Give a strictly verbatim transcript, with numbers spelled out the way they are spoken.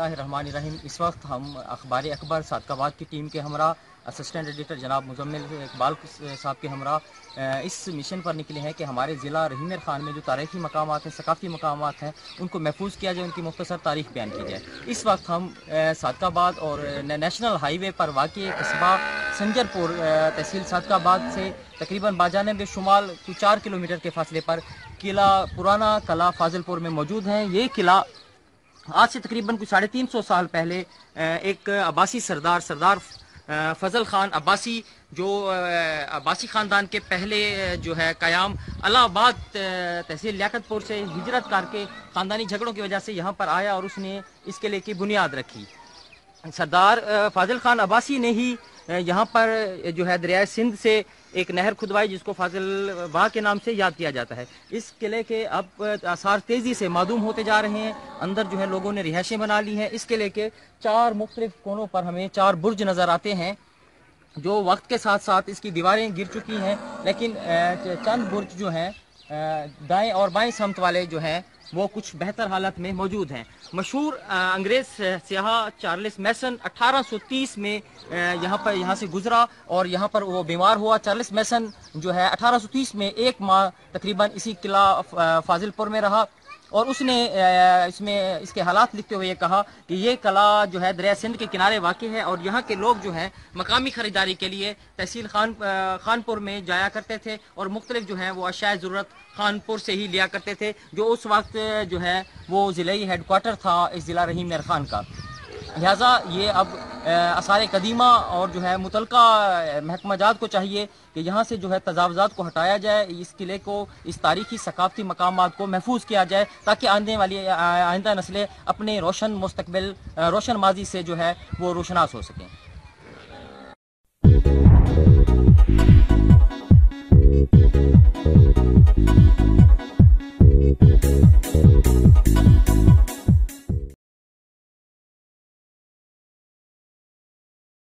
बिस्मिल्लाहिर्रहमानिर्रहीम। इस वक्त हम अखबार अकबर सादकाबाद की टीम के हमरा असिस्टेंट एडिटर जनाब मुजम्मिल इकबाल साहब के हमरा इस मिशन पर निकले हैं कि हमारे ज़िला रहीम खान में जो तारीख़ी मकामात हैं, सकाफ़ी मकामात हैं, उनको महफूज किया जाए, उनकी मुख्तसर तारीख़ बयान की जाए। इस वक्त हम सादकाबाद और नेशनल हाईवे पर वाक़ई कस्बा संजरपुर तहसील सादकाबाद से तकरीबन बाजानिब शुमाल कुछ चार किलोमीटर के फासले पर किला पुराना किला फाजिलपुर में मौजूद हैं। ये किला आज से तकरीबन कुछ साढ़े तीन सौ साल पहले एक अब्बासी सरदार सरदार फजल खान अब्बासी जो अब्बासी ख़ानदान के पहले जो है क़याम इलाहाबाद तहसील लियाकतपुर से हिजरत करके ख़ानदानी झगड़ों की वजह से यहाँ पर आया और उसने इस किले की बुनियाद रखी। सरदार फाजिल खान अब्बासी ने ही यहाँ पर जो है दरिया सिंध से एक नहर खुदवाई जिसको फाजिल वाह के नाम से याद किया जाता है। इस किले के अब आसार तेज़ी से मालूम होते जा रहे हैं। अंदर जो है लोगों ने रिहाइशें बना ली हैं। इस किले के चार मुख्तलिफ कोनों पर हमें चार बुर्ज नज़र आते हैं जो वक्त के साथ साथ इसकी दीवारें गिर चुकी हैं, लेकिन चंद बुर्ज जो हैं दाएँ और बाएँ समत वाले जो हैं वो कुछ बेहतर हालत में मौजूद हैं। मशहूर अंग्रेज़ सियाह चार्ल्स मैसन अठारह सौ तीस में यहाँ पर यहाँ से गुजरा और यहाँ पर वो बीमार हुआ। चार्ल्स मैसन जो है अठारह सौ तीस में एक माह तकरीबन इसी किला फाजिलपुर में रहा और उसने इसमें इसके हालात लिखते हुए ये कहा कि ये किला जो है दरिया सिंध के किनारे वाक़ है और यहाँ के लोग जो हैं मकामी ख़रीदारी के लिए तहसील खान खानपुर में जाया करते थे और मुख्तलिफ जो हैं वो अशाए ज़रूरत खानपुर से ही लिया करते थे, जो उस वक्त जो है वो ज़िलाई हेड क्वार्टर था इस ज़िला रहीम खान का। लिहाजा ये अब आसार कदीमा और जो है मुतलका महकमा जात को चाहिए कि यहाँ से जो है तजावज़ात को हटाया जाए, इस किले को, इस तारीख़ी सकाफ़ती मकामात को महफूज किया जाए ताकि आने वाली आइंदा नस्लें अपने रोशन मुस्तकबिल रोशन माजी से जो है वो रोशनास हो सकें।